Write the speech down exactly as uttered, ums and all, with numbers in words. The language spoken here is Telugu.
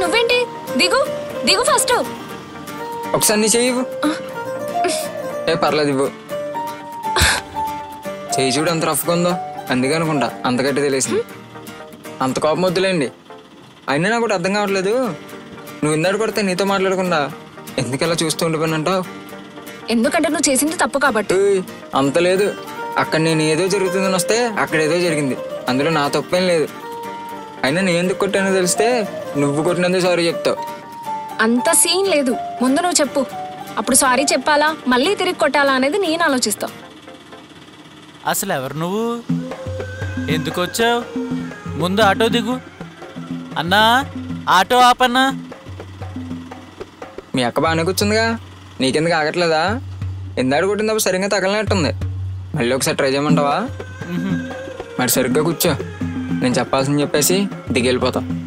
నువ్వేంటి? దిగు దిగు ఫస్ట్. ఒకసారి నీ చెయ్యి ఇవ్వు. ఏ పర్లేదు ఇవ్వు. చెయ్యి చూడు ఎంత రఫ్గా ఉందో, అందుకే అనుకుంటా అంత గట్టి తెలిసింది. అంత కోపం వద్దులేండి. అయినా నాకు కూడా అర్థం కావట్లేదు, నువ్వు ఇందాడు కొడితే నీతో మాట్లాడకుండా ఎందుకలా చూస్తూ ఉండిపోయినంటావు? ఎందుకంటే నువ్వు చేసింది తప్పు కాబట్టి. అంత లేదు, అక్కడ నేను ఏదో జరుగుతుందని వస్తే అక్కడ ఏదో జరిగింది, అందులో నా తప్పేం లేదు. అయినా నేను ఎందుకు కొట్టానో తెలిస్తే నువ్వు కొట్టినందుకు సారీ చెప్తావు. అంత సీన్ లేదు, ముందు నువ్వు చెప్పు, అప్పుడు సారీ చెప్పాలా మళ్ళీ తిరిగి కొట్టాలా అనేది నేను ఆలోచిస్తా. అసలు ఎవరు నువ్వు? ఎందుకు వచ్చావు? ముందు ఆటో దిగు. అన్నా ఆటో ఆపన్నా. మీ అక్క బాగానే కూర్చుందిగా, నీకెందుకు ఆగట్లేదా? ఎందాడు కొట్టినప్పుడు సరిగ్గా తగలనట్టుంది, మళ్ళీ ఒకసారి ట్రై చేయమంటావా? మరి సరిగ్గా కూర్చో, నేను చెప్పాల్సింది చెప్పేసి దిగి వెళ్ళిపోతా.